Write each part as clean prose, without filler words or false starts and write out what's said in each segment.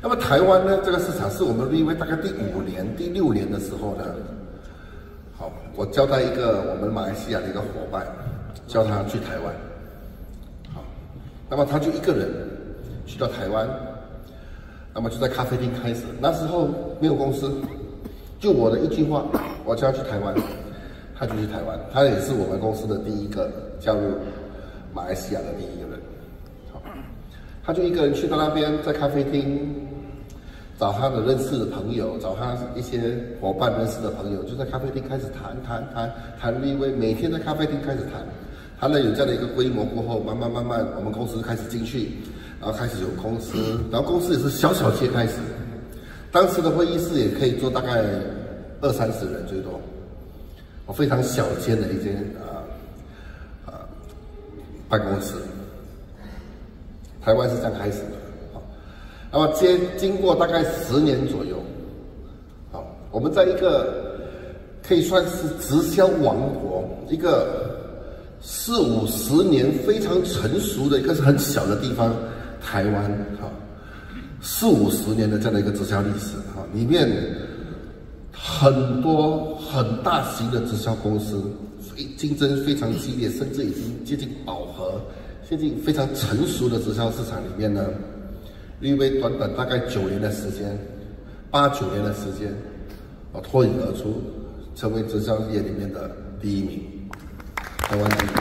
那么台湾呢，这个市场是我们立威大概第5年、第6年的时候呢，好，我交代一个我们马来西亚的一个伙伴，叫他去台湾，好，那么他就一个人去到台湾，那么就在咖啡厅开始，那时候没有公司，就我的一句话，我叫他去台湾，他就去台湾，他也是我们公司的第一个加入马来西亚的第一个人，好，他就一个人去到那边，在咖啡厅。找他的认识的朋友，找他一些伙伴认识的朋友，就在咖啡厅开始谈立威，每天在咖啡厅开始谈，谈了有这样的一个规模过后，慢慢，我们公司开始进去，然后开始有公司，然后公司也是小切开始，当时的会议室也可以坐大概20-30人最多，非常小间的一间办公室，台湾是这样开始的。那么经过大概10年左右，好，我们在一个可以算是直销王国，一个40-50年非常成熟的一个很小的地方，台湾，哈，40-50年的这样的一个直销历史，哈，里面很多很大型的直销公司，竞争非常激烈，甚至已经接近饱和，接近非常成熟的直销市场里面呢。立威短大概9年的时间，8-9年的时间，脱颖而出，成为直销业里面的第1名，台湾第1名。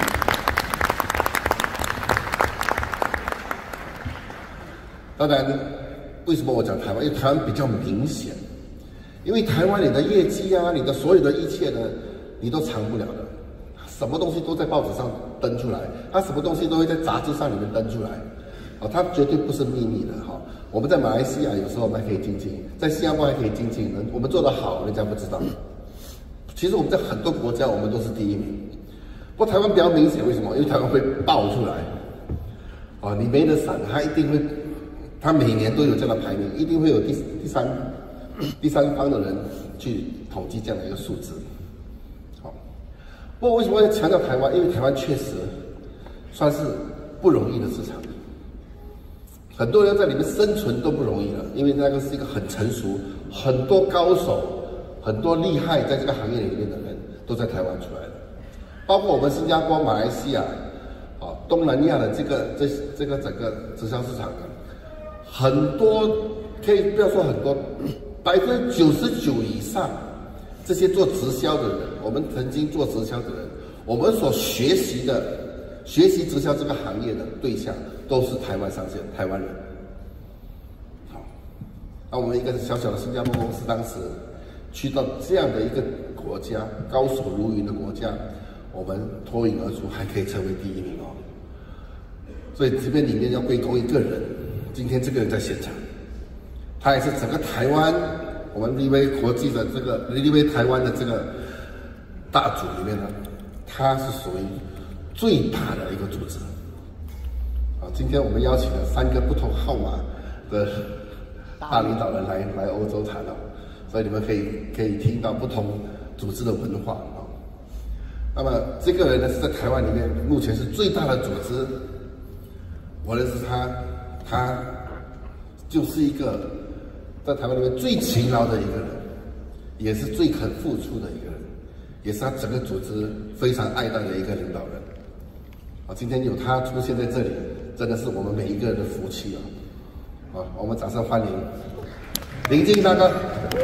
当然，为什么我讲台湾？因为台湾比较明显，因为台湾你的业绩啊，你的所有的一切呢，你都藏不了的，什么东西都在报纸上登出来，它什么东西都会在杂志上里面登出来。它绝对不是秘密的哈。我们在马来西亚有时候我们还可以精进，在新加坡还可以精进，我们做得好，人家不知道。其实我们在很多国家我们都是第1名，不过台湾比较明显，为什么？因为台湾会爆出来，你没得闪，他一定会，他每年都有这样的排名，一定会有第三方的人去统计这样的一个数字。好，不过为什么要强调台湾？因为台湾确实算是不容易的市场。很多人在里面生存都不容易了，因为那个是一个很成熟、很多高手、很多厉害在这个行业里面的人都在台湾出来的，包括我们新加坡、马来西亚、东南亚的这个整个直销市场呢，很多可以不要说很多，99%以上这些做直销的人，我们曾经做直销的人，我们所学习直销这个行业的对象都是台湾上线台湾人。好，那我们一个小小的新加坡公司，当时去到这样的一个国家，高手如云的国家，我们脱颖而出，还可以成为第1名哦。所以这边里面要归功一个人，今天这个人在现场，他也是整个台湾我们立威国际的这个立威台湾的这个大组里面呢，他是属于最大的一个组织。今天我们邀请了3个不同号码的大领导人来欧洲谈了，所以你们可以听到不同组织的文化啊。那么这个人呢是在台湾里面目前是最大的组织，我认识他就是一个在台湾里面最勤劳的一个人，也是最肯付出的一个人，也是他整个组织非常爱戴的一个领导人。今天有他出现在这里，真的是我们每一个人的福气啊！好，我们掌声欢迎林进大哥。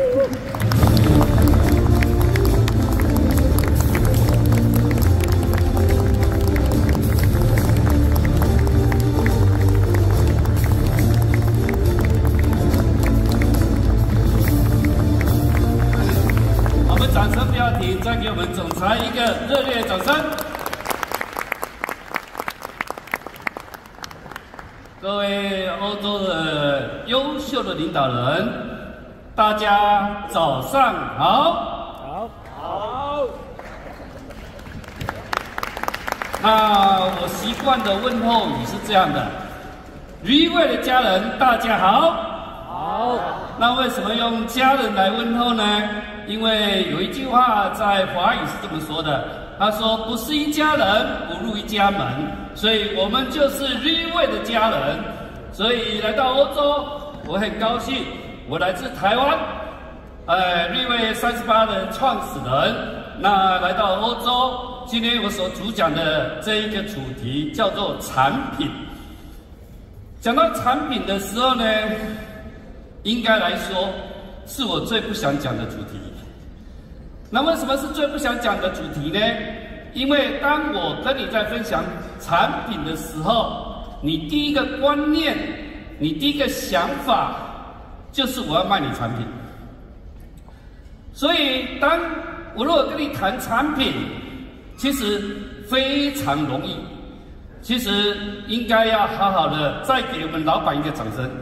我们掌声不要停，再给我们总裁一个热烈的掌声。各位欧洲的优秀的领导人，大家早上好。好。那我习惯的问候语是这样的：立威的家人，大家好。好。那为什么用家人来问候呢？因为有一句话在华语是这么说的，他说：“不是一家人，不入一家门。”所以我们就是立威的家人。所以来到欧洲， 我很高兴，我来自台湾，瑞味38的创始人，那来到欧洲，今天我所主讲的这一个主题叫做产品。讲到产品的时候呢，应该来说是我最不想讲的主题。那为什么是最不想讲的主题呢？因为当我跟你在分享产品的时候，你第一个观念，你第一个想法就是我要卖你产品。所以当我如果跟你谈产品，其实非常容易，其实应该要好好的再给我们老板一个掌声。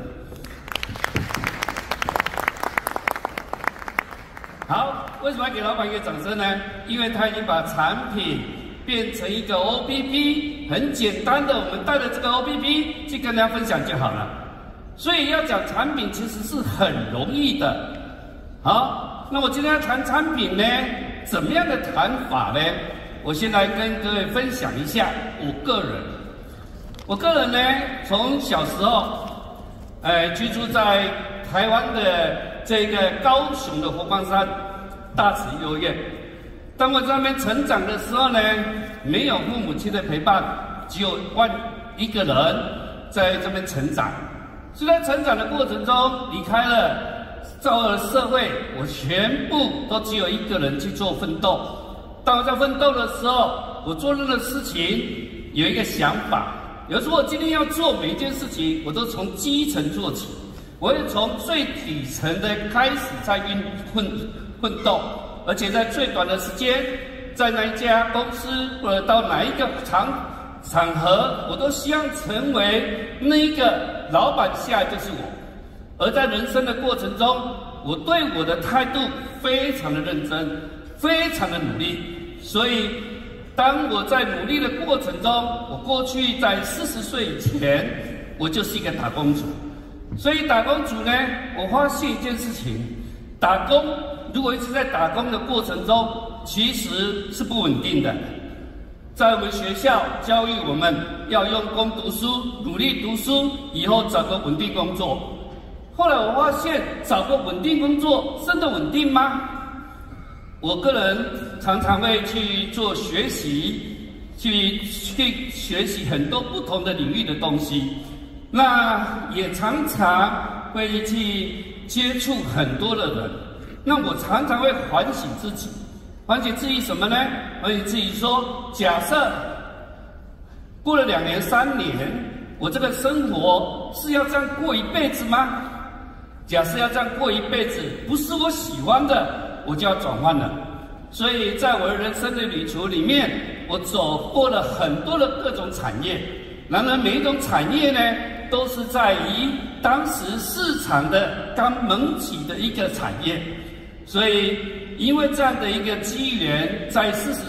好，为什么要给老板一个掌声呢？因为他已经把产品变成一个 OPP， 很简单的，我们带着这个 OPP 去跟大家分享就好了。所以要讲产品其实是很容易的。好，那我今天要谈产品呢，怎么样的谈法呢？我先来跟各位分享一下我个人呢，从小时候，居住在台湾的这个高雄的活邦山大慈幼儿园。当我在那边成长的时候呢，没有父母亲的陪伴，只有一个人在这边成长。所以在成长的过程中，离开了到了社会，我全部都只有一个人去做奋斗。当我在奋斗的时候，我做任何事情有一个想法，有时候我今天要做每一件事情，我都从基层做起，我会从最底层的开始在奋斗，而且在最短的时间，在哪一家公司或者到哪一个场合，我都希望成为那一个老板下来就是我。而在人生的过程中，我对我的态度非常的认真，非常的努力。所以当我在努力的过程中，我过去在40岁以前，我就是一个打工族。所以打工族呢，我发现一件事情，打工如果一直在打工的过程中，其实是不稳定的。在我们学校教育我们要用功读书，努力读书，以后找个稳定工作。后来我发现，找个稳定工作真的稳定吗？我个人常常会去做学习，去学习很多不同的领域的东西。那也常常会去接触很多的人。那我常常会反省自己，反省自己什么呢？反省自己说，假设过了2年、3年，我这个生活是要这样过一辈子吗？假设要这样过一辈子，不是我喜欢的，我就要转换了。所以在我的人生的旅途里面，我走过了很多的各种产业。然而每一种产业呢，都是在于当时市场的刚萌起的一个产业。所以因为这样的一个机缘，在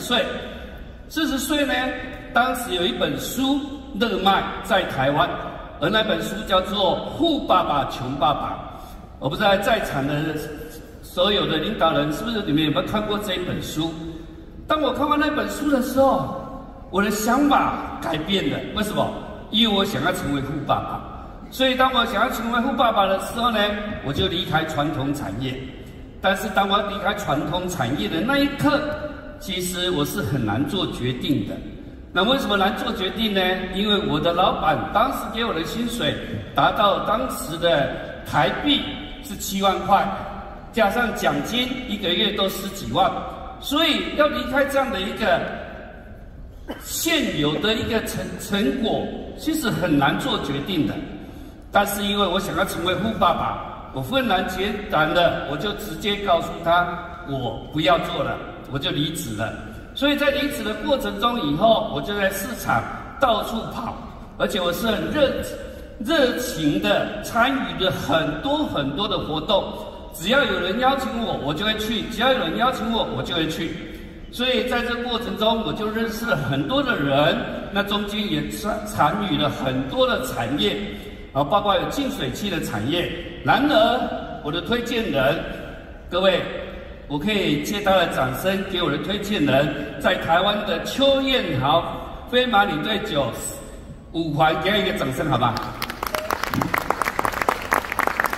40岁呢，当时有一本书热卖在台湾，而那本书叫做《富爸爸穷爸爸》。我不知道在场的所有的领导人是不是你们有没有看过这一本书？当我看完那本书的时候，我的想法改变了。为什么？因为我想要成为富爸爸。所以当我想要成为富爸爸的时候呢，我就离开传统产业。但是当我离开传统产业的那一刻，其实我是很难做决定的。那为什么难做决定呢？因为我的老板当时给我的薪水达到当时的台币是7万块，加上奖金1个月都10几万，所以要离开这样的一个现有的一个成果，其实很难做决定的。但是因为我想要成为富爸爸，我愤然决然的，我就直接告诉他，我不要做了，我就离职了。所以在离职的过程中以后，我就在市场到处跑，而且我是很热情的参与了很多的活动。只要有人邀请我，我就会去；只要有人邀请我，我就会去。所以在这个过程中，我就认识了很多的人，那中间也参与了很多的产业，包括有净水器的产业。然而，我的推荐人，各位，我可以借他的掌声给我的推荐人，在台湾的邱彦豪飞马领队9、5环，给他一个掌声，好吧？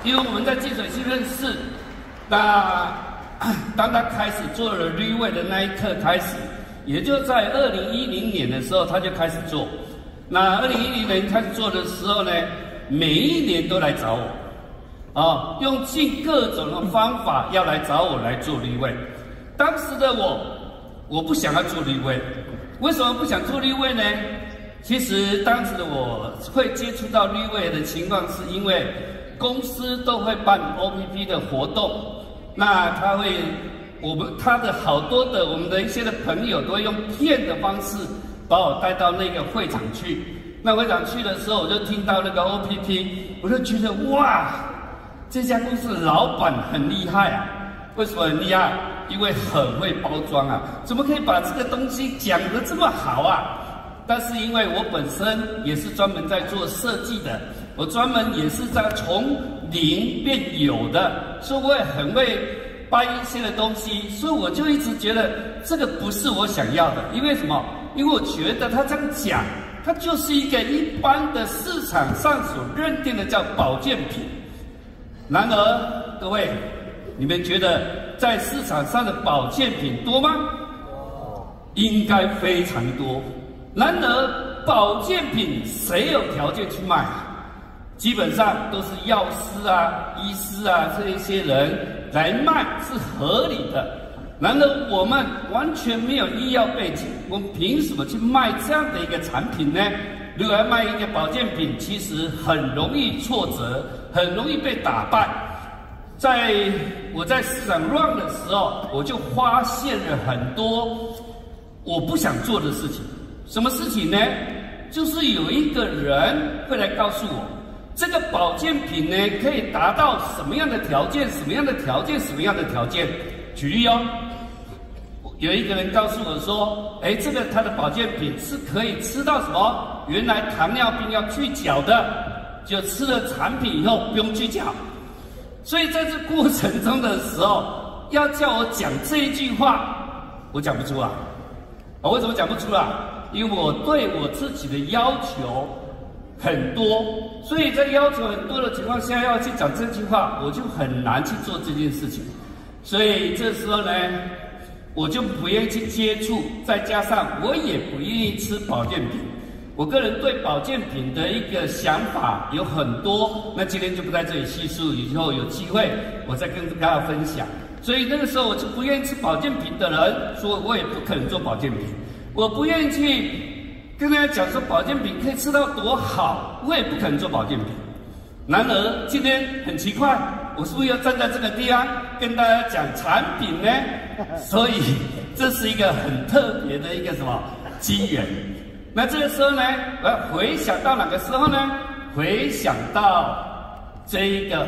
因为我们在净水器认识，那当他开始做了滤位的那一刻开始，也就在2010年的时候他就开始做。那2010年开始做的时候呢，每一年都来找我，用尽各种的方法要来找我来做滤位。当时的我不想要做滤位，为什么不想做滤位呢？其实当时的我会接触到滤位的情况，是因为公司都会办 OPP 的活动，那他的好多的我们的一些的朋友都会用骗的方式把我带到那个会场去。那会场去的时候，我就听到那个 OPP， 我就觉得哇，这家公司的老板很厉害啊！为什么很厉害？因为很会包装啊！怎么可以把这个东西讲得这么好啊？但是因为我本身也是专门在做设计的，我专门也是在从零变有的，所以我也很会掰一些的东西，所以我就一直觉得这个不是我想要的。因为什么？因为我觉得他这样讲，它就是一个一般的市场上所认定的叫保健品。然而，各位，你们觉得在市场上的保健品多吗？应该非常多。然而，保健品谁有条件去卖？基本上都是药师啊、医师啊这一些人来卖是合理的。然而，我们完全没有医药背景，我们凭什么去卖这样的一个产品呢？如果要卖一个保健品，其实很容易挫折，很容易被打败。我在市场 run 的时候，我就发现了很多我不想做的事情。什么事情呢？就是有一个人会来告诉我，这个保健品呢可以达到什么样的条件，什么样的条件，什么样的条件。举例哦，有一个人告诉我说，这个他的保健品是可以吃到什么？原来糖尿病要去角的，就吃了产品以后不用去角。所以在这过程中的时候，要叫我讲这一句话，我讲不出来。为什么讲不出来？因为我对我自己的要求很多，所以在要求很多的情况下，要去讲这句话，我就很难去做这件事情。所以这时候呢，我就不愿意去接触，再加上我也不愿意吃保健品。我个人对保健品的一个想法有很多，那今天就不在这里细述，以后有机会我再跟大家分享。所以那个时候我就不愿意吃保健品的人，说我也不可能做保健品。我不愿意去跟大家讲说保健品可以吃到多好，我也不可能做保健品。然而今天很奇怪，我是不是要站在这个地方跟大家讲产品呢？所以这是一个很特别的一个什么机缘。那这个时候呢，我要回想到哪个时候呢？回想到这一个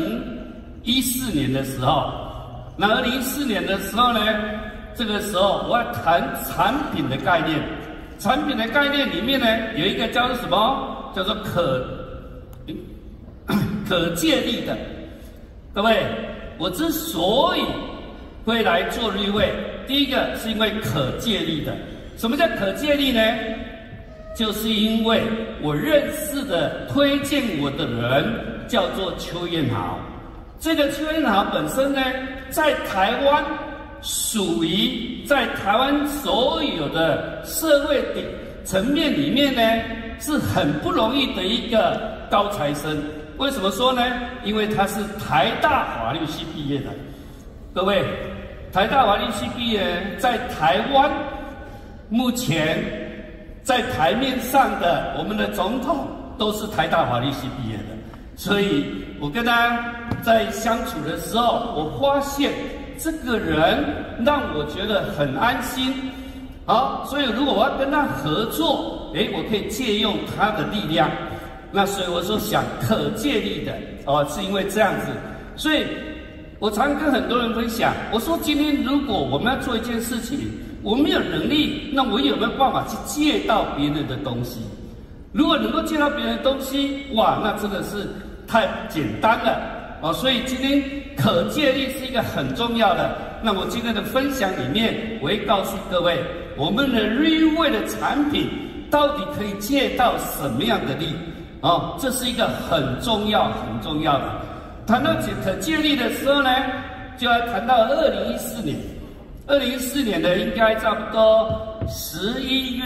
2014年的时候。那2014年的时候呢，这个时候我要谈产品的概念。产品的概念里面呢，有一个叫做什么？叫做可借力的。各位，我之所以会来做滤位，第一个是因为可借力的。什么叫可借力呢？就是因为我认识的推荐我的人叫做邱彦豪。这个邱彦豪本身呢，在台湾属于在台湾所有的社会层面里面呢，是很不容易的一个高材生。为什么说呢？因为他是台大法律系毕业的。各位，台大法律系毕业，在台湾目前在台面上的我们的总统都是台大法律系毕业的。所以我跟他在相处的时候，我发现这个人让我觉得很安心。好，所以如果我要跟他合作，我可以借用他的力量。那所以我说想可借力的是因为这样子。所以我常跟很多人分享，我说今天如果我们要做一件事情，我没有能力，那我有没有办法去借到别人的东西？如果能够借到别人的东西，哇，那真的是太简单了所以今天可借力是一个很重要的。那我今天的分享里面，我会告诉各位，我们的滤位的产品到底可以借到什么样的力这是一个很重要很重要的。 谈到可借力的时候呢，就要谈到2014年。2014年呢，应该差不多12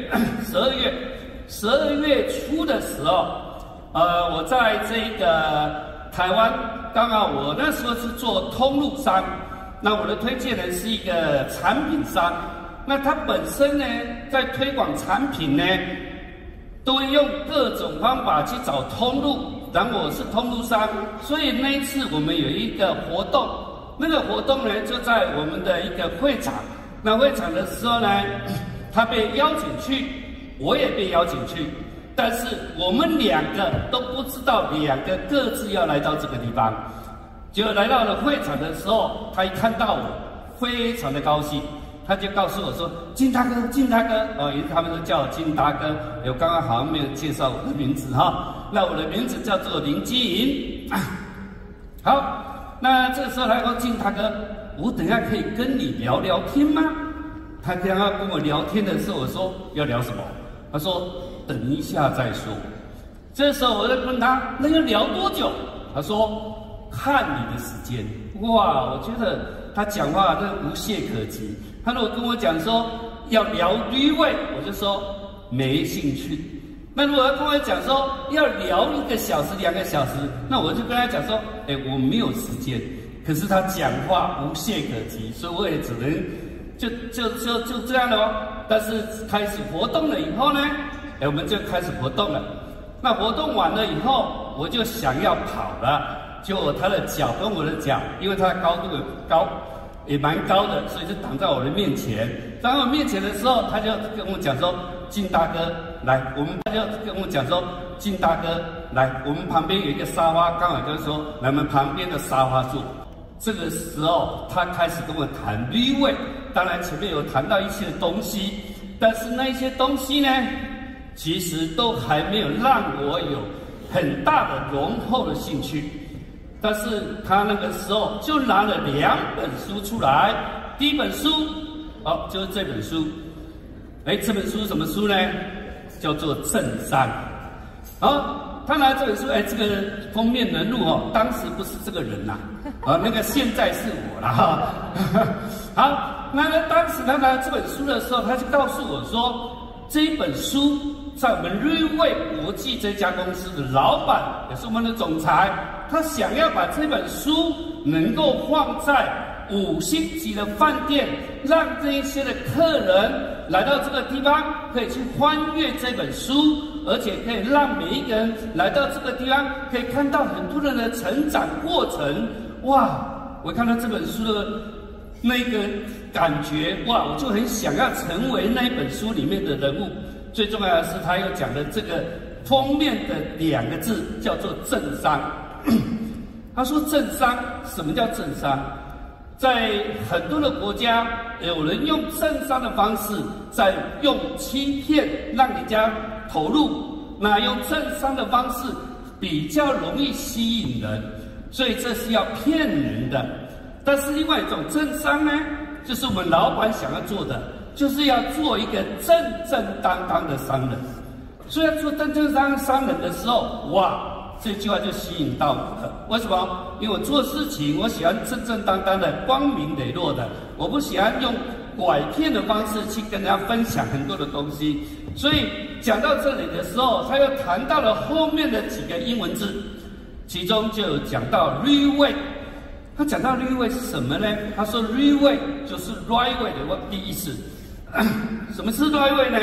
月初的时候，我在这个台湾，刚好我那时候是做通路商，那我的推荐人是一个产品商，那他本身呢，在推广产品呢，都会用各种方法去找通路，然后我是通路商，所以那一次我们有一个活动。那个活动呢，就在我们的一个会场。那会场的时候呢，他被邀请去，我也被邀请去，但是我们两个都不知道两个各自要来到这个地方。结果来到了会场的时候，他一看到我，非常的高兴，他就告诉我说：“金大哥，金大哥，因为他们都叫我金大哥。我刚刚好像没有介绍我的名字哈，那我的名字叫做林基银。好。”那这个时候他说：“金大哥，我等一下可以跟你聊聊天吗？”他刚刚跟我聊天的时候，我说要聊什么？他说等一下再说。这时候我就问他：“那要聊多久？”他说：“看你的时间。”哇，我觉得他讲话真的无懈可击。他如果跟我讲说要聊驴味，我就说没兴趣。那如果他跟我讲说要聊1个小时、2个小时，那我就跟他讲说，我没有时间。可是他讲话无懈可击，所以我也只能就这样了哦。但是开始活动了以后呢，我们就开始活动了。那活动完了以后，我就想要跑了，结果他的脚跟我的脚，因为他的高度也蛮高的，所以就挡在我的面前。当我面前的时候，他就跟我讲说：“金大哥，来，他就跟我讲说，金大哥，来，我们旁边有一个沙发，刚好就是说，来我们旁边的沙发坐。”这个时候，他开始跟我谈驴味，当然前面有谈到一些东西，但是那一些东西呢，其实都还没有让我有很大的浓厚的兴趣。但是他那个时候就拿了2本书出来，第一本书，就是这本书。这本书是什么书呢？叫做《政商》。他拿这本书，这个封面人物当时不是这个人呐，那个现在是我了哈。好，那当时他拿这本书的时候，他就告诉我说，这一本书在我们瑞味国际这家公司的老板，也是我们的总裁，他想要把这本书能够放在5星级的饭店，让这一些的客人来到这个地方，可以去翻阅这本书，而且可以让每一个人来到这个地方，可以看到很多人的成长过程。哇！我看到这本书的那个感觉，哇！我就很想要成为那一本书里面的人物。最重要的是，他又讲的这个封面的2个字叫做“政商”。他说：“政商，什么叫政商？”在很多的国家，有人用政商的方式，在用欺骗让人家投入，那用政商的方式比较容易吸引人，所以这是要骗人的。但是另外一种政商呢，就是我们老板想要做的，就是要做一个正正当当的商人。所以要做正正当当商人的时候，哇！这句话就吸引到我了。为什么？因为我做事情，我喜欢正正当当的、光明磊落的，我不喜欢用拐骗的方式去跟人家分享很多的东西。所以讲到这里的时候，他又谈到了后面的几个英文字，其中就有讲到 “reway”。他讲到 “reway” 是什么呢？他说 “reway” 就是 “right way” 的意思。什么是 “right way” 呢？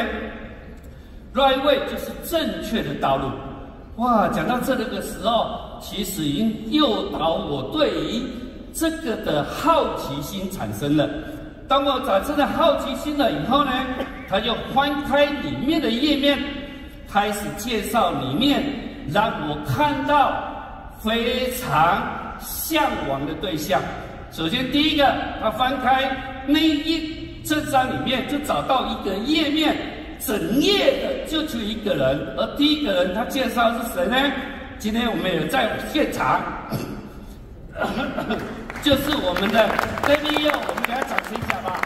right way 就是正确的道路。哇，讲到这里的时候，其实已经诱导我对于这个的好奇心产生了。当我产生了好奇心了以后呢，他就翻开里面的页面，开始介绍里面，让我看到非常向往的对象。首先第一个，他翻开那一这张里面，就找到一个页面。整页的就只有一个人，而第一个人他介绍是谁呢？今天我们有在现场，就是我们的 David Yo， 我们给他掌声一下吧。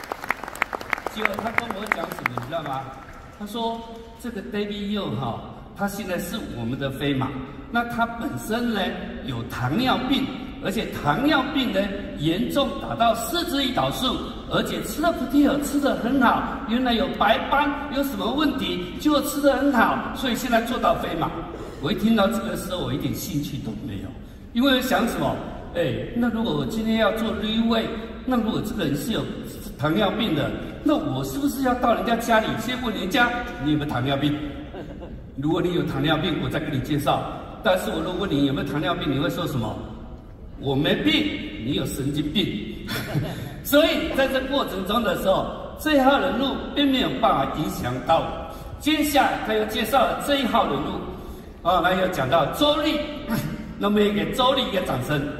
结果他跟我讲什么，你知道吗？他说这个 David Yo 他现在是我们的飞马，那他本身呢有糖尿病，而且糖尿病呢严重达到4肢胰岛素，而且吃了普提尔吃得很好，原来有白斑有什么问题，结果吃得很好，所以现在做到飞马。我一听到这个时候，我一点兴趣都没有，因为想什么？那如果我今天要做滤位，那如果这个人是有糖尿病的，那我是不是要到人家家里先问人家你有没有糖尿病？如果你有糖尿病，我再给你介绍。但是我如果问你有没有糖尿病，你会说什么？我没病，你有神经病。所以在这过程中的时候，这一号人物并没有办法影响到我。接下来他又介绍了这一号人物，他又讲到周立，那么也给周立一个掌声。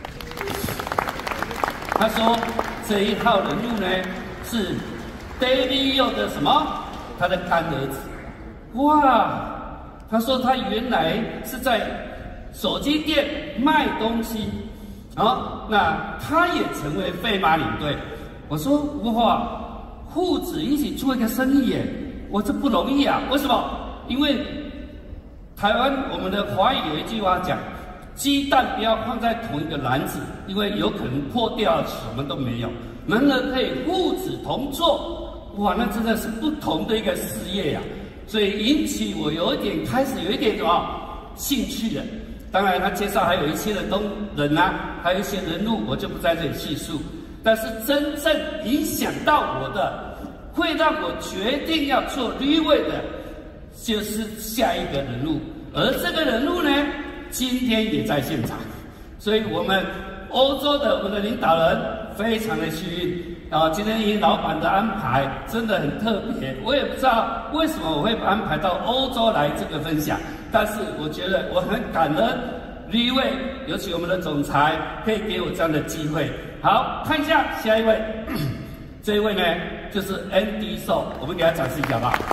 他说这一号人物呢是 David Yo 的什么？他的干儿子。哇！他说他原来是在手机店卖东西，那他也成为飞马领队。我说哇，父子一起做一个生意耶，我这不容易啊！为什么？因为台湾我们的华语有一句话讲，鸡蛋不要放在同一个篮子，因为有可能破掉，什么都没有。然而可以父子同做，哇，那真的是不同的一个事业呀！所以引起我开始有一点什么兴趣了。当然，他介绍还有一些的人啊，还有一些人物，我就不在这里细述。但是真正影响到我的，会让我决定要做旅委的，就是下一个人物。而这个人物呢，今天也在现场，所以我们欧洲的我们的领导人非常的幸运。今天因老板的安排真的很特别，我也不知道为什么我会安排到欧洲来这个分享，但是我觉得我很感恩旅委，尤其我们的总裁可以给我这样的机会。好，看一下下一位，这一位呢就是 Andy So， 我们给他展示一下吧。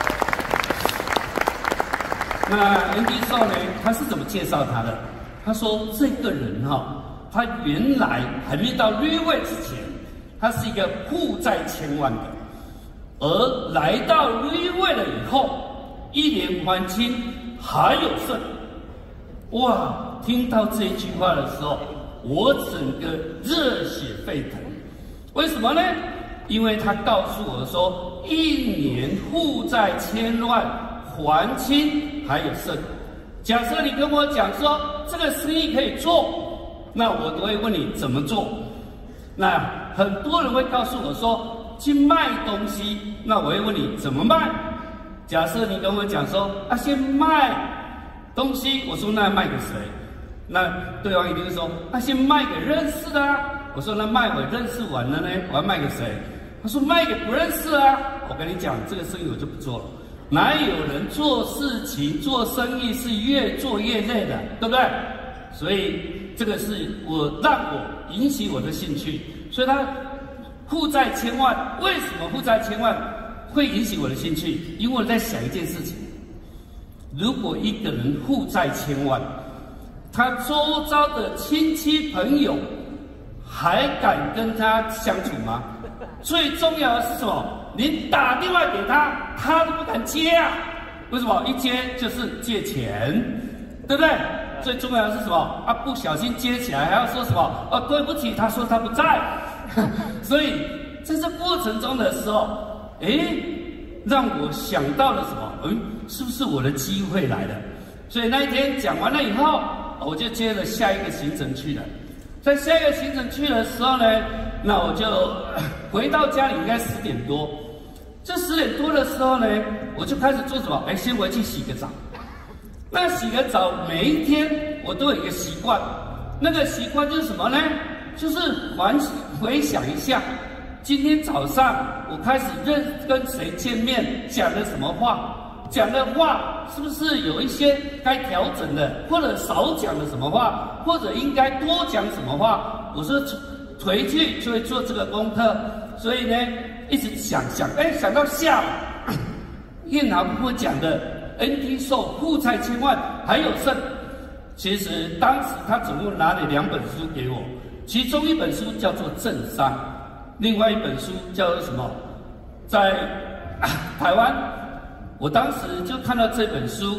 那 Andy So 呢，他是怎么介绍他的？他说这个人他原来还没到旅委之前，他是一个负债千万的，而来到旅委了以后，一年还清还有剩。哇！听到这一句话的时候，我整个热血沸腾。为什么呢？因为他告诉我说，一年负债千万还清还有剩。假设你跟我讲说这个生意可以做，那我都会问你怎么做。那很多人会告诉我说去卖东西，那我会问你怎么卖。假设你跟我讲说先卖东西，我说那卖给谁？那对方一定会说先卖给认识的啊。我说那卖给认识完了呢，我要卖给谁？他说卖给不认识啊。我跟你讲，这个生意我就不做了。哪有人做事情做生意是越做越累的，对不对？所以这个是让我引起我的兴趣。所以他负债千万，为什么负债千万会引起我的兴趣？因为我在想一件事情：如果一个人负债千万，他周遭的亲戚朋友还敢跟他相处吗？最重要的是什么？连打电话给他，他都不敢接啊！为什么？一接就是借钱，对不对？最重要的是什么？不小心接起来还要说什么？对不起，他说他不在。所以在这过程中的时候，让我想到了什么？是不是我的机会来了？所以那一天讲完了以后，我就接着下一个行程去了。在下一个行程去的时候呢，那我就回到家里，应该10点多。这10点多的时候呢，我就开始做什么？先回去洗个澡。那洗个澡，每一天我都有一个习惯，那个习惯就是什么呢？就是回想一下，今天早上我开始跟谁见面，讲了什么话。讲的话是不是有一些该调整的，或者少讲了什么话，或者应该多讲什么话？我说回去就会做这个功课，所以呢，一直想想到下午，燕豪跟我讲的 NT 寿负债千万还有剩。其实当时他总共拿了2本书给我，其中一本书叫做《政商》，另外一本书叫做什么？在台湾。我当时就看到这本书，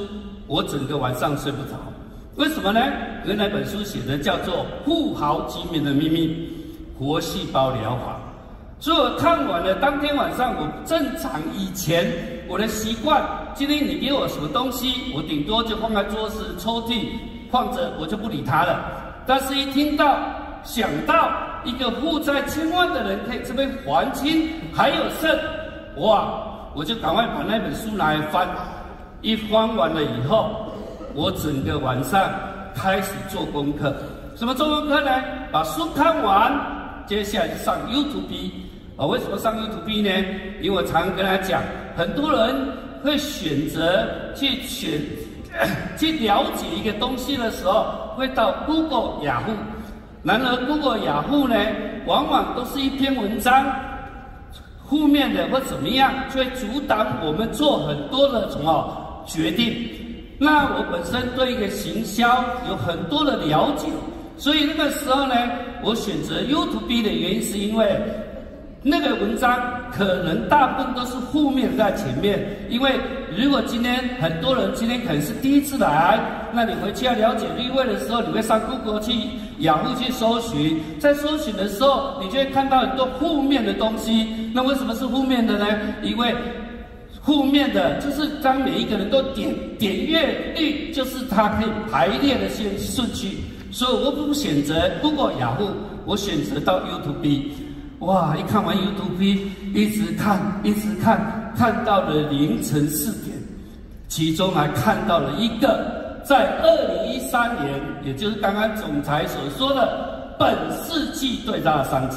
我整个晚上睡不着。为什么呢？因为那本书写的叫做《富豪级免的秘密：活细胞疗法》。所以我看完了，当天晚上我正常以前我的习惯，今天你给我什么东西，我顶多就放在桌子抽屉放着，我就不理它了。但是一听到想到一个负债千万的人可以这边还清还有剩，哇！我就赶快把那本书拿来翻。一翻完了以后，我整个晚上开始做功课。什么做功课呢？把书看完，接下来就上 YouTube。为什么上 YouTube 呢？因为我常跟他讲，很多人会选择去了解一个东西的时候，会到 Google、雅虎。然而 Google、雅虎呢，往往都是一篇文章，负面的或怎么样，就会阻挡我们做很多的什么决定。那我本身对一个行销有很多的了解，所以那个时候呢，我选择 YouTube 的原因是因为那个文章可能大部分都是负面在前面，因为如果今天很多人今天可能是第一次来，那你回去要了解立位的时候，你会上 Google 去雅虎去搜寻，在搜寻的时候，你就会看到很多负面的东西。那为什么是负面的呢？因为负面的就是当每一个人都点阅率，就是它可以排列的顺序。所以我不选择 Google、雅虎，我选择到 YouTube。哇！一看完 YouTube， 一直看，看到了凌晨4点，其中还看到了一个在2013年，也就是刚刚总裁所说的本世纪最大的商机。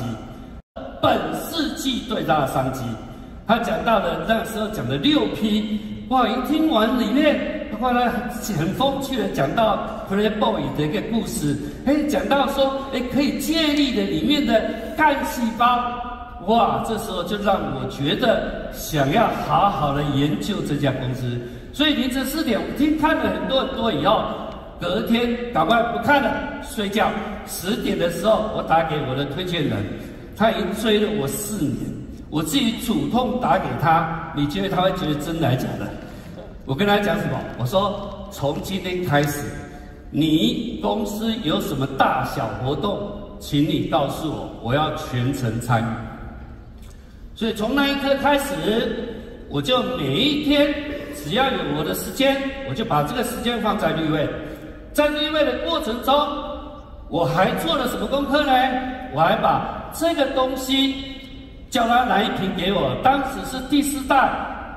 他讲到了那时候讲的6P， 哇！一听完里面，后来很风趣的讲到 Playboy 的一个故事，讲到说，可以借力的里面的干细胞，哇！这时候就让我觉得想要好好的研究这家公司。所以凌晨4点，我看了很多以后，隔天赶快不看了，睡觉。10点的时候，我打给我的推荐人，他已经追了我4年。我自己主动打给他，你觉得他会觉得真的还是假的？我跟他讲什么？我说从今天开始，你公司有什么大小活动，请你告诉我，我要全程参与。所以从那一刻开始，我就每一天只要有我的时间，我就把这个时间放在立位。在立位的过程中，我还做了什么功课呢？我还把这个东西叫他拿一瓶给我，当时是第4代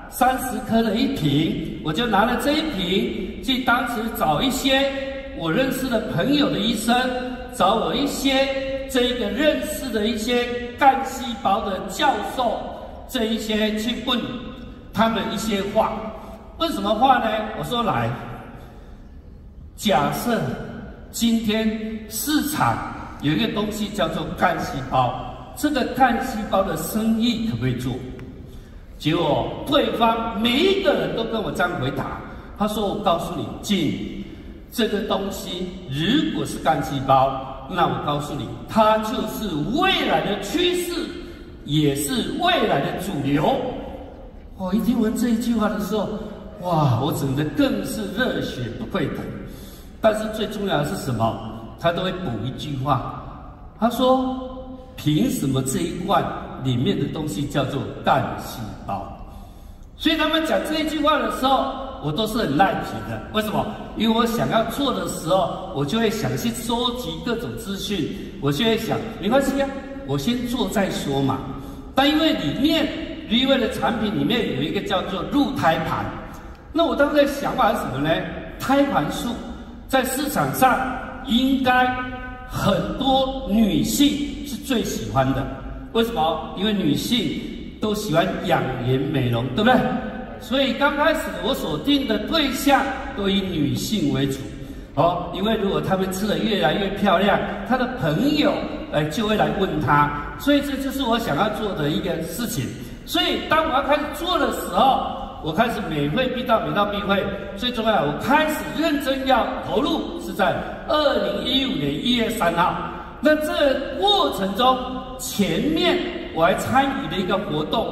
30颗的一瓶，我就拿了这一瓶去当时找一些我认识的朋友的医生，找我一些这个认识的一些干细胞的教授，这一些去问他们一些话。问什么话呢？我说来，假设今天市场有一个东西叫做干细胞，这个干细胞的生意可不可以做？结果对方每一个人都跟我这样回答，他说：“我告诉你，进这个东西如果是干细胞，那我告诉你，它就是未来的趋势，也是未来的主流。”我一听完这一句话的时候，哇，我整个更是热血不沸腾。但是最重要的是什么？他都会补一句话，他说：“凭什么这一罐里面的东西叫做干细胞？”所以他们讲这一句话的时候，我都是很赖皮的。为什么？因为我想要做的时候，我就会想去收集各种资讯，我就会想，没关系啊，我先做再说嘛。但因为里面立位的产品里面有一个叫做入胎盘，那我当时的想法是什么呢？胎盘素在市场上应该很多女性是最喜欢的。为什么？因为女性都喜欢养颜美容，对不对？所以刚开始我锁定的对象都以女性为主。因为如果她们吃得越来越漂亮，她的朋友就会来问她，所以这就是我想要做的一个事情。所以当我要开始做的时候，我开始每会必到，每到必会。最重要的，我开始认真要投入，是在2015年1月3号。那这个过程中，前面我还参与了一个活动，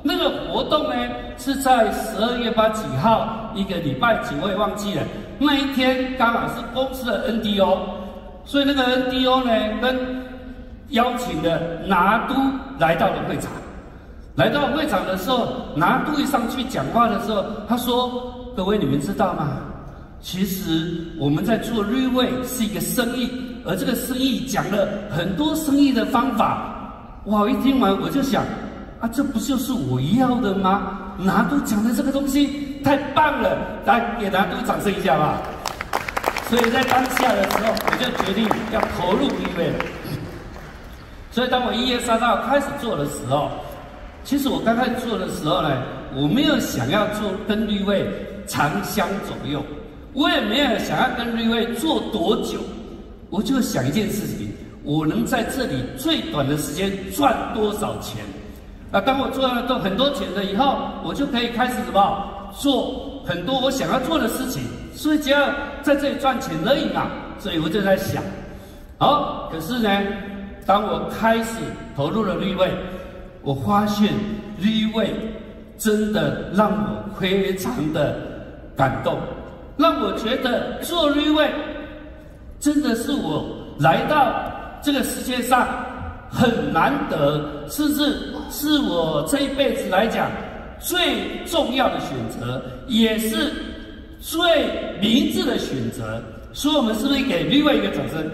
那个活动呢是在12月8几号一个礼拜几，我也忘记了。那一天刚好是公司的 NDO， 所以那个 NDO 呢跟邀请的拿督来到了会场。来到会场的时候，拿督一上去讲话的时候，他说：“各位，你们知道吗？其实我们在做日位是一个生意，而这个生意讲了很多生意的方法。”哇！我一听完我就想，啊，这不就是我要的吗？拿督讲的这个东西太棒了，来给拿督掌声一下吧。所以在当下的时候，我就决定要投入日位了。所以当我1月3号开始做的时候，其实我刚开始做的时候呢，我没有想要做跟日位长相左右，我也没有想要跟日位做多久，我就想一件事情：我能在这里最短的时间赚多少钱？那当我赚了很多钱了以后，我就可以开始什么做很多我想要做的事情。所以只要在这里赚钱而已嘛。所以我就在想，好，可是呢，当我开始投入了日位，我发现日位真的让我非常的感动，让我觉得做日位真的是我来到这个世界上很难得，甚至是我这一辈子来讲最重要的选择，也是最明智的选择。所以我们是不是给日位一个掌声？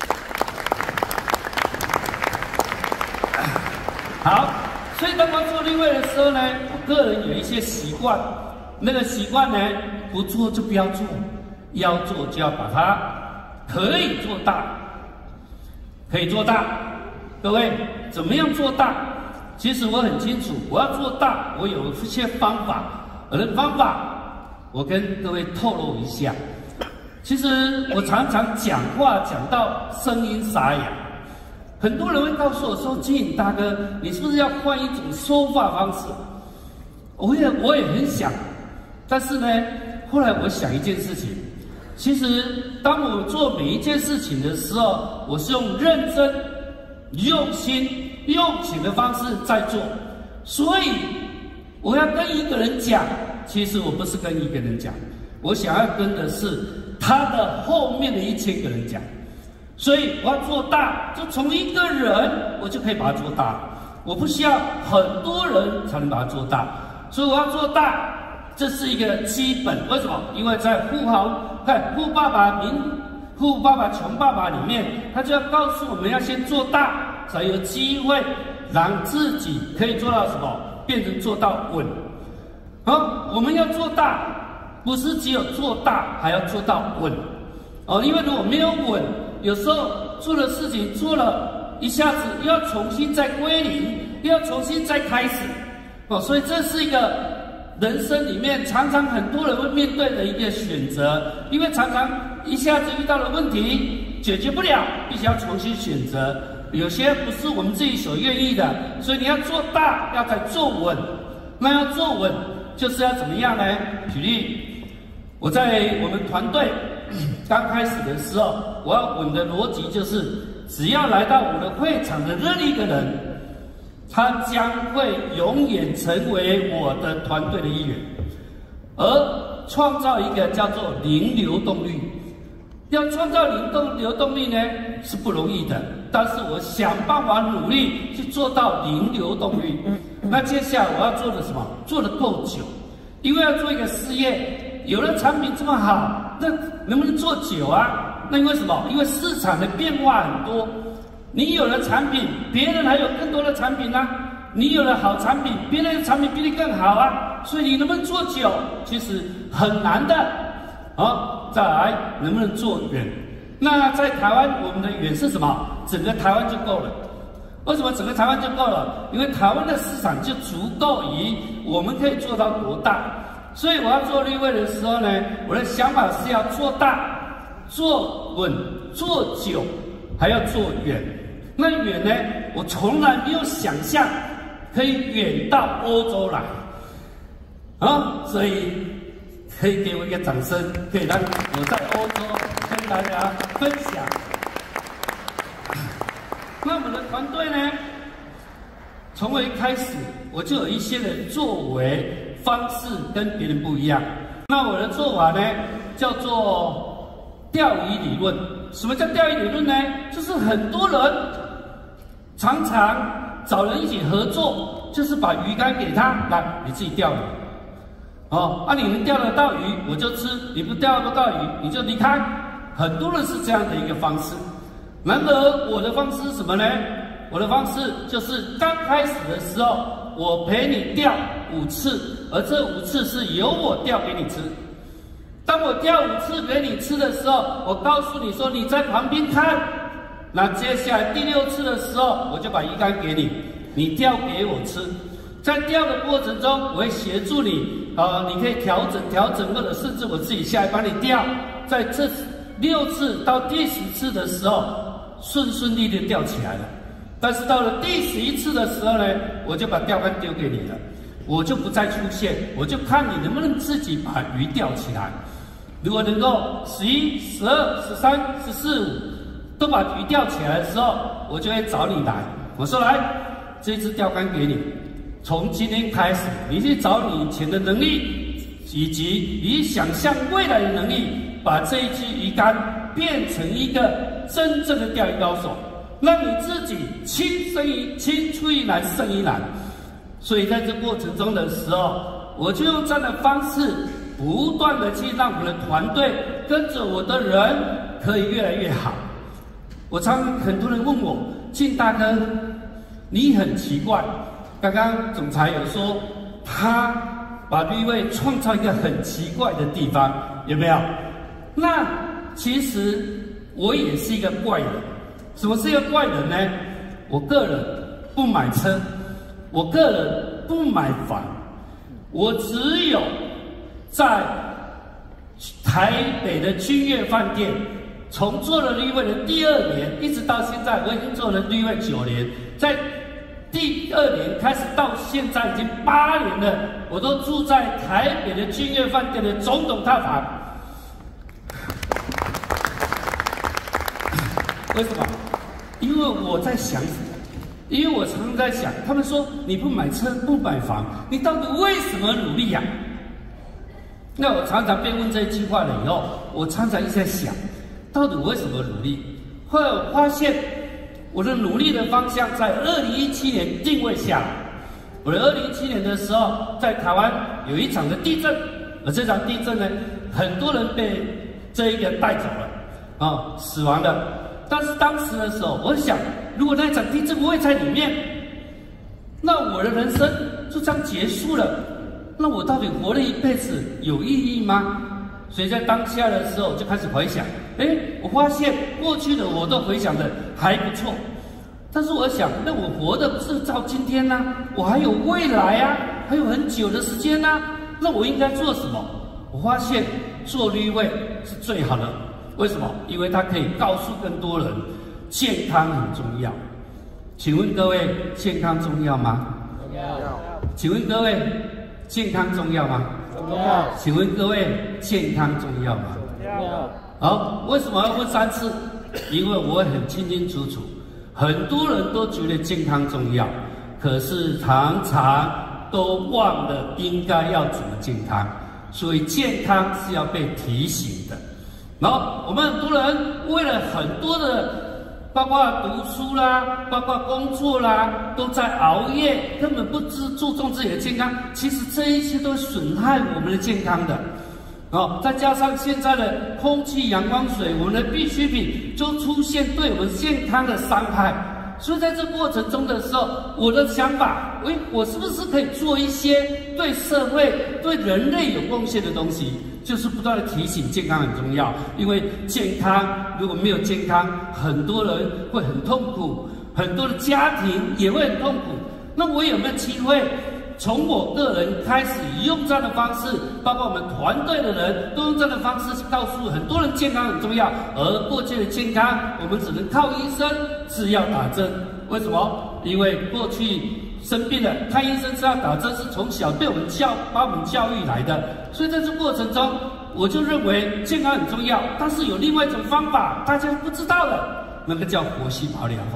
好，所以当我做日位的时候呢，我个人有一些习惯，那个习惯呢，不做就不要做，要做就要把它可以做大，可以做大。各位，怎么样做大？其实我很清楚，我要做大，我有一些方法，而的方法我跟各位透露一下。其实我常常讲话讲到声音沙哑。很多人会告诉我说：“金颖大哥，你是不是要换一种说话方式？”我也很想，但是呢，后来我想一件事情，其实当我做每一件事情的时候，我是用认真、用心、用情的方式在做，所以我要跟一个人讲，其实我不是跟一个人讲，我想要跟的是他的后面的1000个人讲。所以我要做大，就从一个人我就可以把它做大，我不需要很多人才能把它做大。所以我要做大，这是一个基本。为什么？因为在富爸爸穷爸爸里面，他就要告诉我们要先做大，才有机会让自己可以做到什么？变成做到稳。好，我们要做大，不是只有做大，还要做到稳。因为如果没有稳，有时候做的事情做了一下子，又要重新再归零，又要重新再开始。所以这是一个人生里面常常很多人会面对的一个选择，因为常常一下子遇到了问题解决不了，必须要重新选择。有些不是我们自己所愿意的，所以你要做大，要再做稳。那要做稳，就是要怎么样呢？举例，我在我们团队刚开始的时候，我要稳的逻辑就是，只要来到我的会场的任意一个人，他将会永远成为我的团队的一员，而创造一个叫做零流动率。要创造流动率呢是不容易的，但是我想办法努力去做到零流动率。那接下来我要做的什么？做得够久，因为要做一个事业，有了产品这么好，那能不能做久啊？那因为什么？因为市场的变化很多，你有了产品，别人还有更多的产品啊。你有了好产品，别人的产品比你更好啊。所以你能不能做久，其实很难的。再来能不能做远？那在台湾，我们的远是什么？整个台湾就够了。为什么整个台湾就够了？因为台湾的市场就足够于我们可以做到多大。所以我要做立位的时候呢，我的想法是要做大、做稳、做久，还要做远。那远呢，我从来没有想象可以远到欧洲来。所以可以给我一个掌声，可以让我在欧洲跟大家分享。那我们的团队呢， 从我一开始我就有一些的作为方式跟别人不一样。那我的做法呢，叫做钓鱼理论。什么叫钓鱼理论呢？就是很多人常常找人一起合作，就是把鱼竿给他，来你自己钓鱼。你能钓得到鱼我就吃，你不钓不到鱼你就离开。很多人是这样的一个方式。然而我的方式是什么呢？我的方式就是刚开始的时候，我陪你钓5次，而这5次是由我钓给你吃。当我钓5次给你吃的时候，我告诉你说你在旁边看。那接下来第6次的时候，我就把鱼竿给你，你钓给我吃。在钓的过程中，我会协助你，你可以调整，或者甚至我自己下来帮你钓。在这6次到第10次的时候，顺利的钓起来了。但是到了第11次的时候呢，我就把钓竿丢给你了，我就不再出现，我就看你能不能自己把鱼钓起来。如果能够11、12、13、14、15都把鱼钓起来的时候，我就会找你来，我说来，这支钓竿给你，从今天开始，你去找你以前的能力，以及你想象未来的能力，把这一支鱼竿变成一个真正的钓鱼高手。让你自己青出于蓝胜于蓝。所以在这过程中的时候，我就用这样的方式，不断的去让我们的团队跟着我的人可以越来越好。很多人问我，晋大哥，你很奇怪，刚刚总裁有说他把绿味创造一个很奇怪的地方，有没有？那其实我也是一个怪人。什么是一个怪人呢？我个人不买车，我个人不买房，我只有在台北的君悦饭店，从做了绿味的第2年，一直到现在，我已经做了绿味9年，在第2年开始到现在已经8年了，我都住在台北的君悦饭店的总统套房。为什么？因为我在想什么？因为我常常在想，他们说你不买车不买房，你到底为什么努力呀？那我常常被问这句话了以后，我常常一直在想，到底我为什么努力？后来我发现，我的努力的方向在2017年定位下。我的2017年的时候，在台湾有一场的地震，而这场地震呢，很多人被这一个带走了，死亡了。但是当时的时候，我想，如果那场地震不会在里面，那我的人生就这样结束了。那我到底活了一辈子有意义吗？所以在当下的时候，我就开始回想，我发现过去的我都回想的还不错，但是我想，那我活的不是照今天呢？我还有未来啊，还有很久的时间啊，那我应该做什么？我发现做绿味是最好的。为什么？因为它可以告诉更多人，健康很重要。请问各位，健康重要吗？重要。请问各位，健康重要吗？重要。请问各位，健康重要吗？重要。好，为什么要问3次？因为我很清清楚楚，很多人都觉得健康重要，可是常常都忘了应该要怎么健康。所以健康是要被提醒的。然后我们很多人为了很多的，包括读书啦，包括工作啦，都在熬夜，根本不注重自己的健康。其实这一切都损害我们的健康的。再加上现在的空气、阳光、水，我们的必需品就出现对我们健康的伤害。所以在这过程中的时候，我的想法，我是不是可以做一些对社会、对人类有贡献的东西？就是不断的提醒健康很重要，因为健康如果没有健康，很多人会很痛苦，很多的家庭也会很痛苦。那我有没有机会从我个人开始用这样的方式，包括我们团队的人都用这样的方式去告诉很多人健康很重要，而过去的健康我们只能靠医生吃药打针。为什么？因为过去生病了看医生吃药打针是从小被我们把我们教育来的，所以在这过程中，我就认为健康很重要，但是有另外一种方法大家不知道的，那个叫活细胞疗法。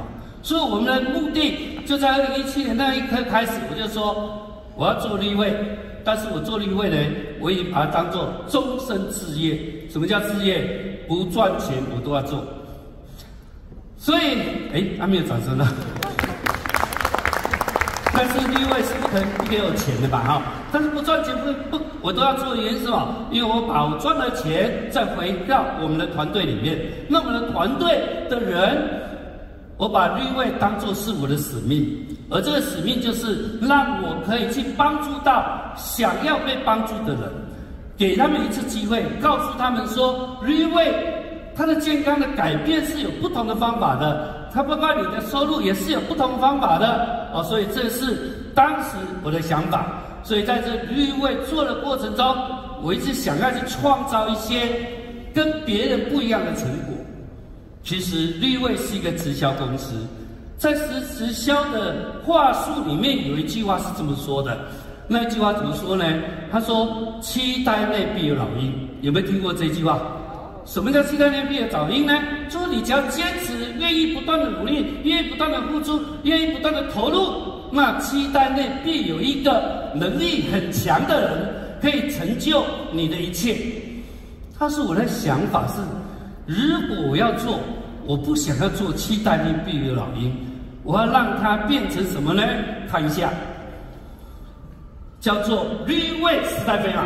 所以我们的目的就在2017年那一刻开始，我就说我要做立位，但是我做立位呢，我已经把它当做终身志业。什么叫志业？不赚钱我都要做。所以，没有掌声了。但是立位是不可能不给我钱的吧？哈，但是不赚钱我都要做的原因是什么？因为我把我赚的钱再回到我们的团队里面。那我们的团队的人，我把立位当作是我的使命，而这个使命就是让我可以去帮助到想要被帮助的人，给他们一次机会，告诉他们说，立位它的健康的改变是有不同的方法的，它包括你的收入也是有不同方法的哦。所以这是当时我的想法。所以在这立位做的过程中，我一直想要去创造一些跟别人不一样的成果。其实立位是一个直销公司，在直销的话术里面有一句话是这么说的，那句话怎么说呢？他说7代内必有老鹰。有没有听过这句话？什么叫7代内必有老鹰呢？就是你只要坚持，愿意不断的努力，愿意不断的付出，愿意不断的投入，那7代内必有一个能力很强的人可以成就你的一切。他说我的想法是，如果我要做，我不想要做7代内必有老鹰，我要让它变成什么呢？看一下，叫做立位时代飞马。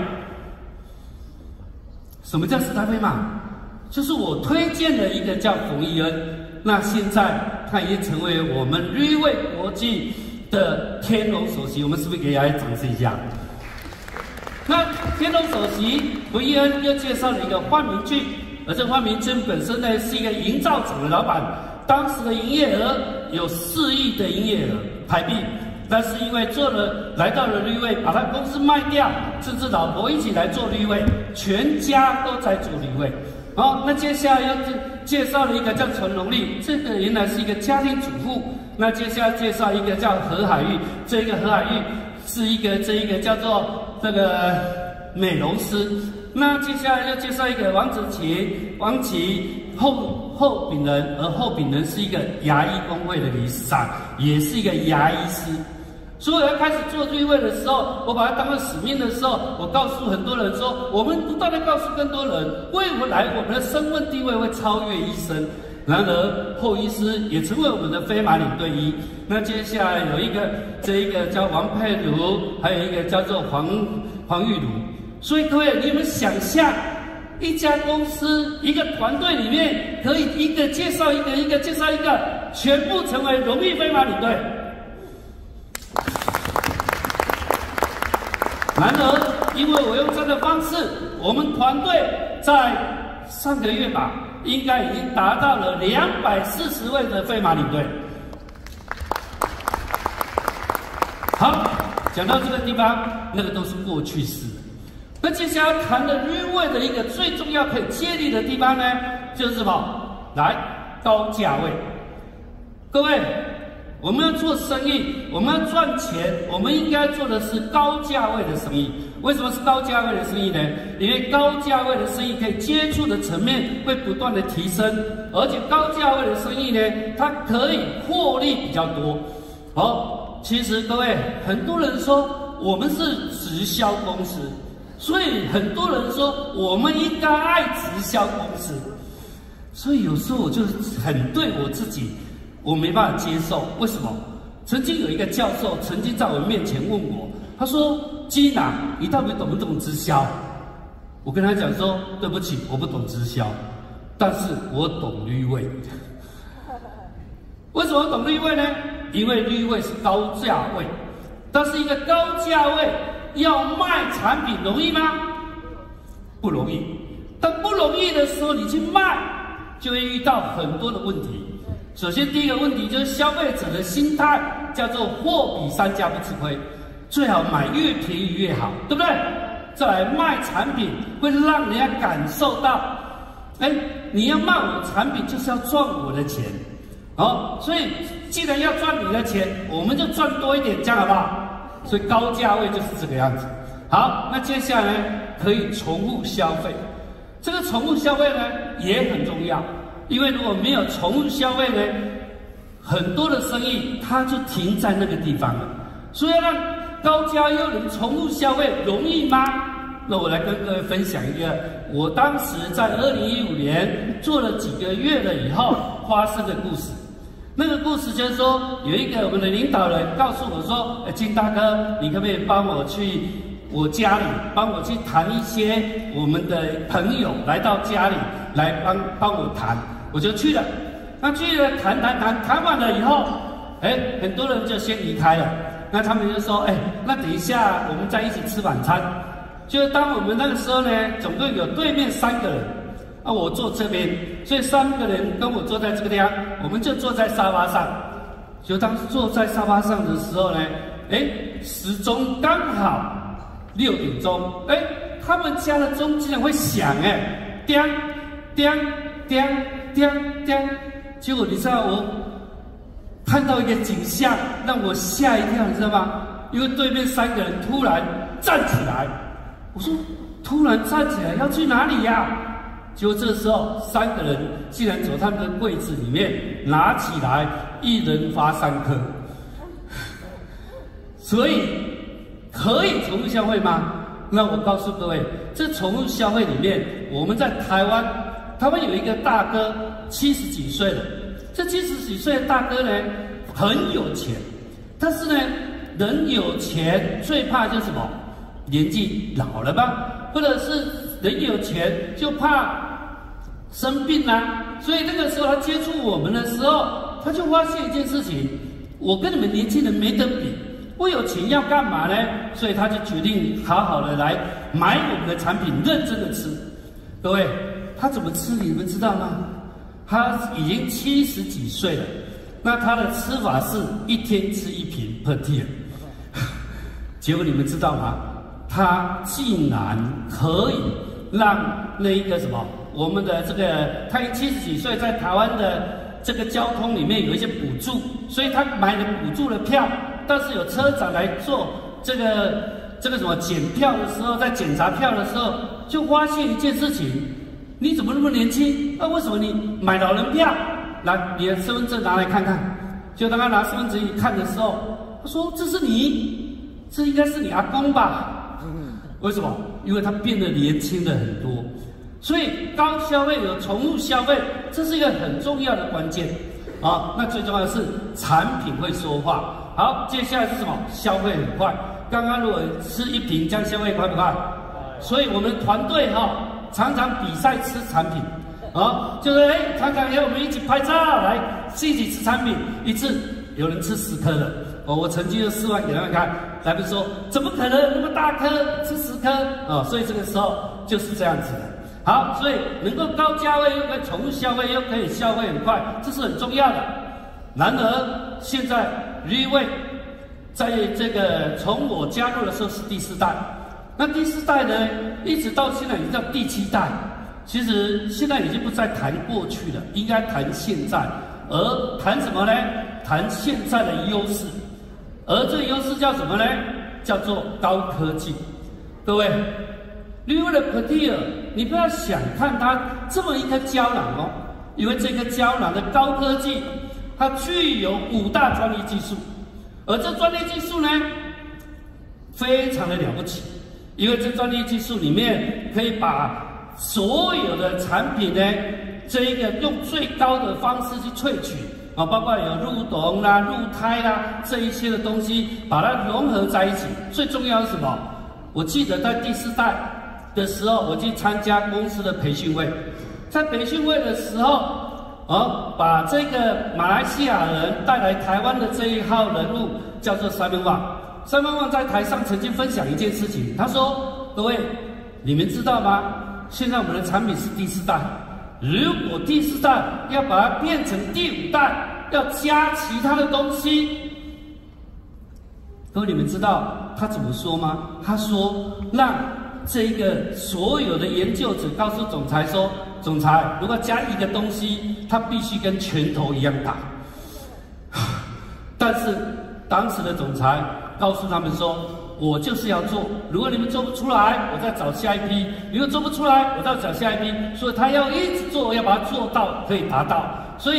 什么叫时代飞马？就是我推荐的一个叫冯一恩，那现在他已经成为我们立位国际的天龙首席，我们是不是给大家掌声一下？那天龙首席冯一恩又介绍了一个焕明俊，而这焕明俊本身呢是一个营造厂的老板，当时的营业额有4亿的营业额台币，但是因为来到了立位，把他公司卖掉，甚至老婆一起来做立位，全家都在做立位。好，那接下来又介绍了一个叫陈荣丽，这个原来是一个家庭主妇。那接下来介绍一个叫何海玉，这个何海玉是一个叫做这个美容师。那接下来又介绍一个王琦后丙人，而后丙人是一个牙医工会的理事长，也是一个牙医师。所以我要开始做立位的时候，我把它当做使命的时候，我告诉很多人说，我们不断的告诉更多人，未来我们的身份地位会超越医生。然而后医师也成为我们的飞马领队医。那接下来有一个叫王佩如，还有一个叫做黄玉茹。所以各位，你有没有想象一家公司一个团队里面可以一个介绍一个，一个介绍一个，全部成为荣誉飞马领队？然而，因为我用这样的方式，我们团队在上个月吧，应该已经达到了240位的飞马领队。好，讲到这个地方，那个都是过去式。那接下来谈的立位的一个最重要可以接力的地方呢，就是什么？来，高价位。各位，我们要做生意，我们要赚钱，我们应该做的是高价位的生意。为什么是高价位的生意呢？因为高价位的生意可以接触的层面会不断的提升，而且高价位的生意呢，它可以获利比较多。好，其实各位，很多人说我们是直销公司，所以很多人说我们应该爱直销公司。所以有时候我就很对我自己，我没办法接受。为什么？曾经有一个教授曾经在我面前问我，他说：“基娜，你到底懂不懂直销？”我跟他讲说：“对不起，我不懂直销，但是我懂立位。”为什么懂立位呢？因为立位是高价位，但是一个高价位要卖产品容易吗？不容易。但不容易的时候，你去卖，就会遇到很多的问题。首先，第一个问题就是消费者的心态，叫做货比三家不吃亏，最好买越便宜越好，对不对？再来卖产品，会让人家感受到，你要卖我产品就是要赚我的钱，好，所以既然要赚你的钱，我们就赚多一点，这样好不好？所以高价位就是这个样子。好，那接下来呢，可以重复消费，这个重复消费呢也很重要。因为如果没有重复消费呢， 很多的生意它就停在那个地方了。所以要让高家优能重复消费容易吗？那我来跟各位分享一个，我当时在2015年做了几个月了以后发生的故事。那个故事就是说，有一个我们的领导人告诉我说：“金大哥，你可不可以帮我去我家里，帮我去谈一些我们的朋友来到家里来帮我谈？”我就去了。那去了谈完了以后，很多人就先离开了。那他们就说：“那等一下我们再一起吃晚餐。”就当我们那个时候呢，总共有对面3个人，我坐这边，所以3个人跟我坐在这个地方，我们就坐在沙发上。就当坐在沙发上的时候呢，时钟刚好6点钟，他们家的钟竟然会响，叮叮叮叮叮。结果你知道我看到一个景象，让我吓一跳，你知道吗？因为对面3个人突然站起来。我说突然站起来要去哪里呀？结果这时候3个人竟然走他们的柜子里面拿起来，1人发3颗。所以可以重复消费吗？那我告诉各位，这重复消费里面，我们在台湾有一个大哥70几岁了。这70几岁的大哥呢，很有钱，但是呢，人有钱最怕就是什么？年纪老了吧，或者是人有钱就怕生病啊。所以那个时候他接触我们的时候，他就发现一件事情：我跟你们年轻人没得比，我有钱要干嘛呢？所以他就决定好好的来买我们的产品，认真的吃。各位，他怎么吃你们知道吗？他已经70几岁了，那他的吃法是1天吃1瓶 per day。结果你们知道吗？他竟然可以让那一个什么，我们的这个，他70几岁，在台湾的这个交通里面有一些补助，所以他买了补助的票，但是有车长来做这个什么检票的时候，在检查票的时候，就发现一件事情：你怎么那么年轻？为什么你买老人票？来，你的身份证拿来看看。就当他拿身份证一看的时候，他说：“这是你，这应该是你阿公吧？”为什么？因为他变得年轻了很多。所以高消费有重复消费，这是一个很重要的关键。那最重要的是产品会说话。好，接下来是什么？消费很快。刚刚如果吃1瓶，这样消费快不快？所以我们团队常常比赛吃产品，就是常常我们一起拍照来一起吃产品，一次有人吃10颗的。我曾经就示范给他们看，他们说怎么可能那么大颗吃10颗？所以这个时候就是这样子的。好，所以能够高价位又可以重复消费，又可以消费很快，这是很重要的。然而现在 Riway 在这个从我加入的时候是第4代，那第4代呢，一直到现在已经到第7代。其实现在已经不再谈过去了，应该谈现在，而谈什么呢？谈现在的优势。而这个优势叫什么呢？叫做高科技。各位 ，Riway 的 Petite， 你不要想看它这么一颗胶囊因为这颗胶囊的高科技，它具有5大专利技术，而这专利技术呢，非常的了不起，因为这专利技术里面可以把所有的产品呢，这一个用最高的方式去萃取。包括有入酮啦、入胎啦这一些的东西，把它融合在一起。最重要是什么？我记得在第4代的时候，我去参加公司的培训会，在培训会的时候，把这个马来西亚人带来台湾的这一号人物叫做Simon Wang。Simon Wang在台上曾经分享一件事情，他说：“各位，你们知道吗？现在我们的产品是第4代。如果第4代要把它变成第5代，要加其他的东西，各位你们知道他怎么说吗？他说让这个所有的研究者告诉总裁说，总裁如果加一个东西，它必须跟拳头一样大。但是当时的总裁告诉他们说，我就是要做，如果你们做不出来，我再找下一批；如果做不出来，我再找下一批。所以他要一直做，要把它做到可以达到。所以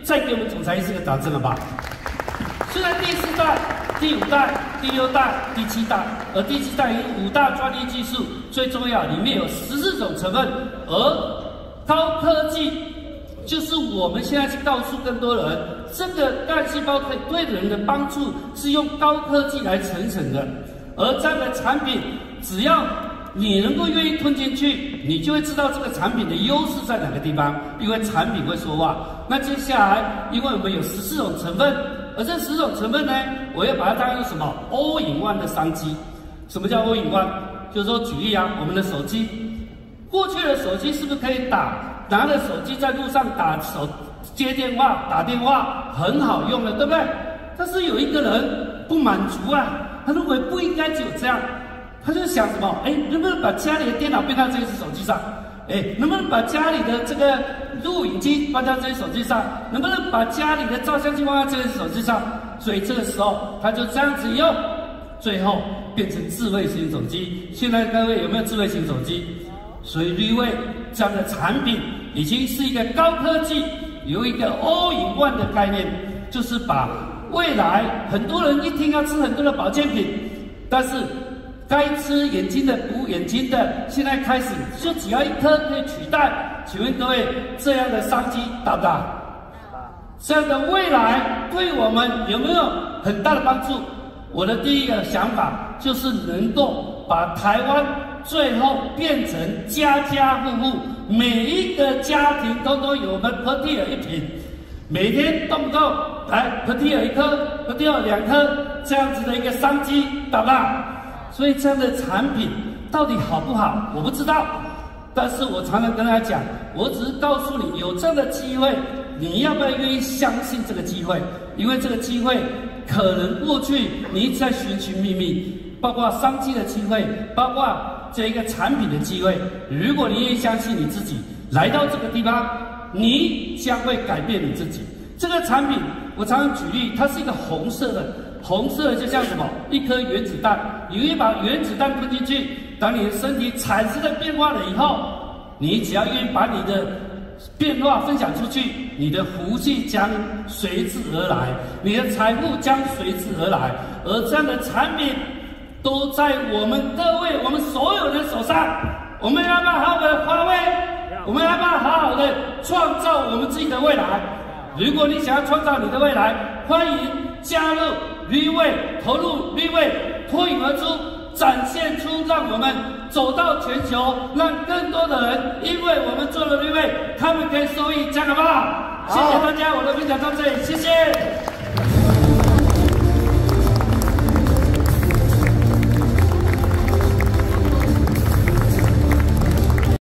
再给我们总裁医师个掌声了吧？虽然第4代、第5代、第6代、第7代，而第7代有5大专利技术，最重要里面有14种成分，而高科技就是我们现在去告诉更多人，这个干细胞可以对人的帮助是用高科技来生成的，而这样的产品只要你能够愿意吞进去，你就会知道这个产品的优势在哪个地方，因为产品会说话。那接下来，因为我们有14种成分，而这10种成分呢，我要把它当成什么 all in one 的商机。什么叫 all in one？ 就是说举例啊，我们的手机，过去的手机是不是可以拿着手机在路上接电话、打电话，很好用的，对不对？但是有一个人不满足啊，他认为不应该只有这样。他就想什么？能不能把家里的电脑变到这个手机上？能不能把家里的这个录影机放到这个手机上？能不能把家里的照相机放到这个手机上？所以这个时候他就这样子用，最后变成智慧型手机。现在各位有没有智慧型手机？所以瑞卫这样的产品已经是一个高科技，有一个 all in one 的概念，就是把未来很多人一听要吃很多的保健品，但是该吃眼睛的补眼睛的，现在开始就只要1颗可以取代。请问各位，这样的商机大不大？这样的未来对我们有没有很大的帮助？我的第一个想法就是能够把台湾最后变成家家户户每一个家庭都有我们 Protea 1瓶，每天动不动来 Protea 1颗 Protea 2颗这样子的一个商机，大不大？所以这样的产品到底好不好，我不知道。但是我常常跟他讲，我只是告诉你有这样的机会，你要不要愿意相信这个机会？因为这个机会可能过去你一直在寻觅觅，包括商机的机会，包括这一个产品的机会。如果你愿意相信你自己，来到这个地方，你将会改变你自己。这个产品我常常举例，它是一个红色的就像什么一颗原子弹，你愿意把原子弹吞进去，当你的身体产生了变化了以后，你只要愿意把你的变化分享出去，你的福气将随之而来，你的财富将随之而来。而这样的产品都在我们各位我们所有人手上，我们要不要好好的发挥？我们要不要好好的创造我们自己的未来？如果你想要创造你的未来，欢迎加入瑞卫，投入瑞卫，脱颖而出，展现出让我们走到全球，让更多的人因为我们做了瑞卫，他们可以受益，这样好不好？谢谢大家，我的分享到这里，谢谢。